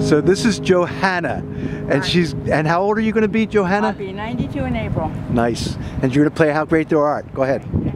So this is Johanna, and and how old are you going to be, Johanna? I'll be 92 in April. Nice. And you're going to play How Great Thou Art. Go ahead.